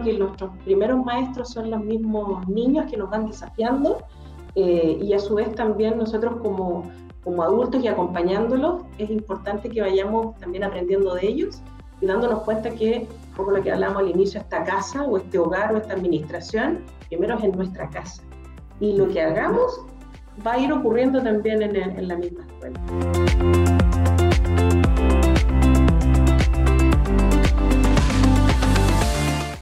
que nuestros primeros maestros son los mismos niños que nos van desafiando, y a su vez también nosotros como adultos y acompañándolos, es importante que vayamos también aprendiendo de ellos y dándonos cuenta que, un poco lo que hablamos al inicio, esta casa o este hogar o esta administración, primero es en nuestra casa. Y lo que hagamos va a ir ocurriendo también en la misma escuela.